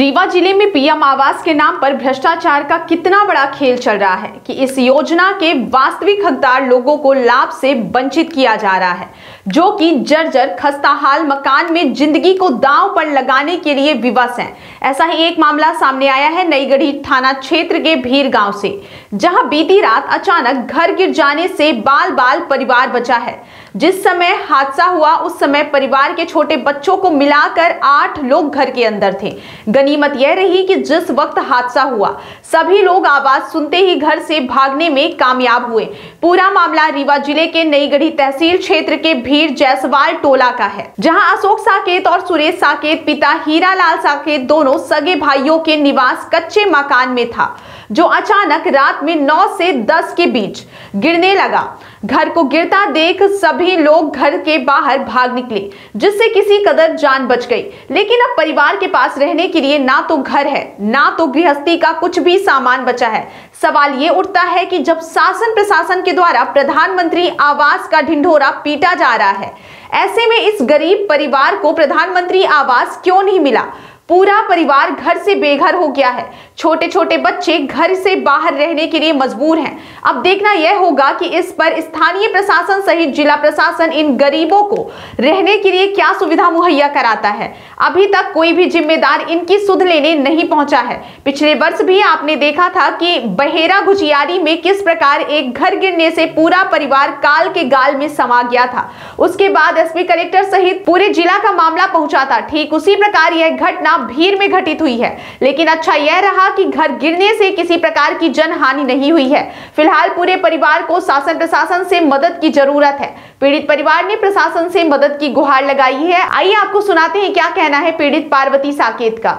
रीवा जिले में पीएम आवास के नाम पर भ्रष्टाचार का कितना बड़ा खेल चल रहा है कि इस योजना के वास्तविक हकदार लोगों को लाभ से वंचित किया जा रहा है, जो कि जर्जर खस्ताहाल मकान में जिंदगी को दांव पर लगाने के लिए विवश हैं। ऐसा ही एक मामला सामने आया है नईगढ़ी थाना क्षेत्र के भीर गांव से, जहां बीती रात अचानक घर गिर जाने से बाल बाल परिवार बचा है। जिस समय हादसा हुआ उस समय परिवार के छोटे बच्चों को मिलाकर 8 लोग घर के अंदर थे। गनीमत यह रही कि जिस वक्त हादसा हुआ सभी लोग आवाज सुनते ही घर से भागने में कामयाब हुए। पूरा मामला रीवा जिले के नईगढ़ी तहसील क्षेत्र के भीर जैसवाल टोला का है, जहां अशोक साकेत और सुरेश साकेत पिता हीरालाल साकेत दोनों सगे भाइयों के निवास कच्चे मकान में था, जो अचानक रात में 9 से 10 के बीच गिरने लगा। घर को गिरता देख सभी लोग घर के बाहर भाग निकले, जिससे किसी कदर जान बच गई। लेकिन अब परिवार के पास रहने के लिए ना तो घर है, ना तो गृहस्थी का कुछ भी सामान बचा है। सवाल ये उठता है कि जब शासन प्रशासन के द्वारा प्रधानमंत्री आवास का ढिंढोरा पीटा जा रहा है, ऐसे में इस गरीब परिवार को प्रधानमंत्री आवास क्यों नहीं मिला? पूरा परिवार घर से बेघर हो गया है। छोटे छोटे बच्चे घर से बाहर रहने के लिए मजबूर हैं। अब देखना यह होगा कि इस पर स्थानीय प्रशासन सहित जिला प्रशासन इन गरीबों को रहने के लिए क्या सुविधा मुहैया कराता है। अभी तक कोई भी जिम्मेदार इनकी सुध लेने नहीं पहुंचा है। पिछले वर्ष भी आपने देखा था कि बहेरा गुजियारी में किस प्रकार एक घर गिरने से पूरा परिवार काल के गाल में समा गया था। उसके बाद एसपी कलेक्टर सहित पूरे जिला का मामला पहुंचा था। ठीक उसी प्रकार यह घटना भीर में घटित हुई है, लेकिन अच्छा यह रहा कि घर गिरने से किसी प्रकार की जनहानि नहीं हुई है। फिलहाल पूरे परिवार को शासन प्रशासन से मदद की जरूरत है। पीड़ित परिवार ने प्रशासन से मदद की गुहार लगाई है। आइए आपको सुनाते हैं क्या कहना है पीड़ित पार्वती साकेत का।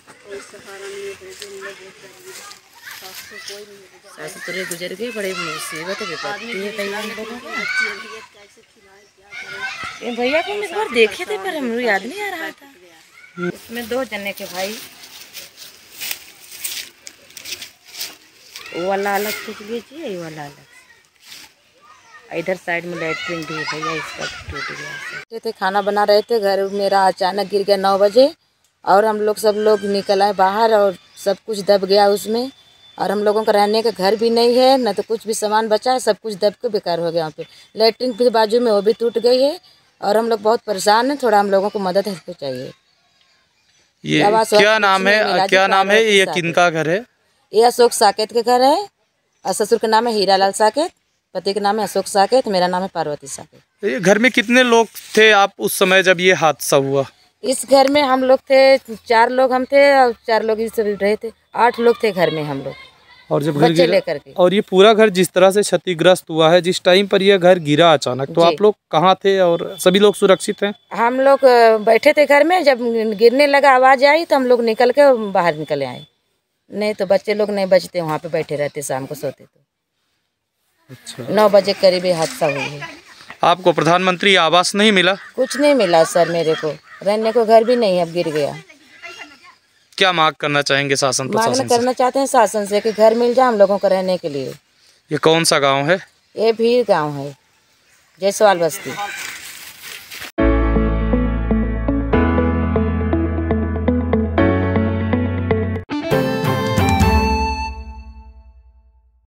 गुजर गए, बड़े मुसीबत है भैया को हम इस बार देखे थे पर हमको याद नहीं आ रहा था। इसमें 2 जने के भाई, वो वाला अलग टूट लीजिए, ये वाला अलग। इधर साइड में लैट्रिन भी है भैया, इसका टूट गया। थे खाना बना रहे थे, घर मेरा अचानक गिर गया 9 बजे और हम लोग सब लोग निकल आए बाहर और सब कुछ दब गया उसमें। और हम लोगों का रहने का घर भी नहीं है, न तो कुछ भी सामान बचा है, सब कुछ दब के बेकार हो गया। वहाँ पे लैट्रिन के बाजू में वो भी टूट गई है और हम लोग बहुत परेशान हैं। थोड़ा हम लोगों को मदद हेल्प चाहिए। ये क्या नाम है, क्या नाम है, ये किनका घर है? ये अशोक साकेत के घर है और ससुर का नाम है हीरालाल साकेत, पति का नाम है अशोक साकेत, मेरा नाम है पार्वती साकेत। ये घर में कितने लोग थे आप उस समय जब ये हादसा हुआ? इस घर में हम लोग थे 4 लोग हम थे और 4 लोग इस रहे थे, 8 लोग थे घर में हम लोग। और जब घर गिरा लेकर के, और ये पूरा घर जिस तरह से क्षतिग्रस्त हुआ है, जिस टाइम पर यह घर गिरा अचानक, तो आप लोग कहाँ थे और सभी लोग सुरक्षित हैं? हम लोग बैठे थे घर में, जब गिरने लगा आवाज आई तो हम लोग निकल के बाहर निकले आए। नहीं तो बच्चे लोग नहीं बचते, वहाँ पे बैठे रहते, शाम को सोते तो। अच्छा। 9 बजे करीब हादसा हुआ है। आपको प्रधानमंत्री आवास नहीं मिला? कुछ नहीं मिला सर, मेरे को रहने को घर भी नहीं, अब गिर गया। क्या मांग करना चाहेंगे शासन प्रशासन से? करना चाहते हैं शासन से कि घर मिल जाए हम लोगों को रहने के लिए। ये कौन सा गांव है? ये भीर गांव है, जैसवाल बस्ती।